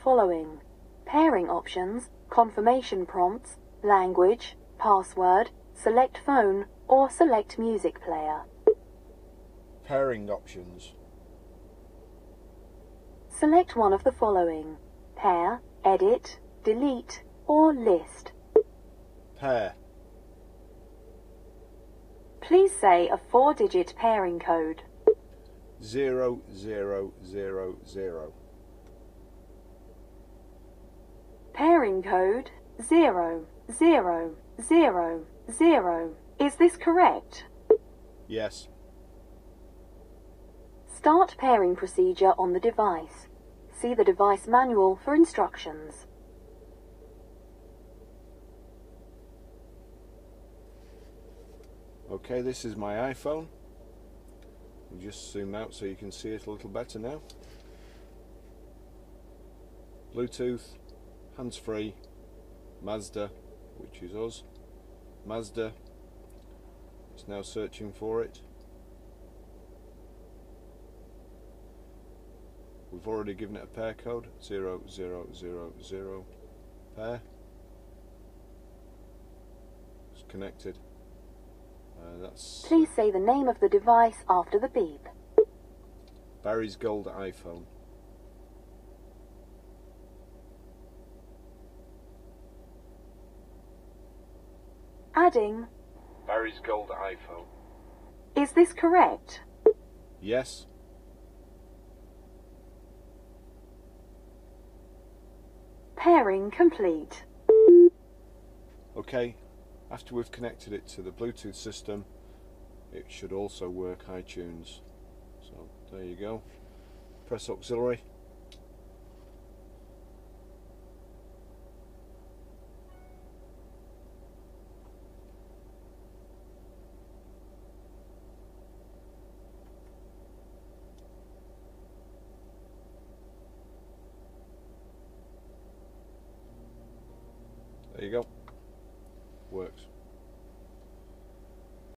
following: pairing options, confirmation prompts, language, password, select phone, or select music player. Pairing options. Select one of the following: pair, edit, delete, or list. Pair. Please say a 4-digit pairing code. 0000. Pairing code 0000. Is this correct? Yes. Start pairing procedure on the device. See the device manual for instructions. Okay, this is my iPhone. I'll just zoom out so you can see it a little better now. Bluetooth, hands-free, Mazda, which is us. Mazda. It's now searching for it. We've already given it a pair code, 0000 pair. It's connected. Please say the name of the device after the beep. Barry's Gold iPhone. Adding. Barry's Gold iPhone. Is this correct? Yes. Pairing complete. Okay, after we've connected it to the Bluetooth system, it should also work iTunes. So there you go. Press auxiliary. There you go. Works.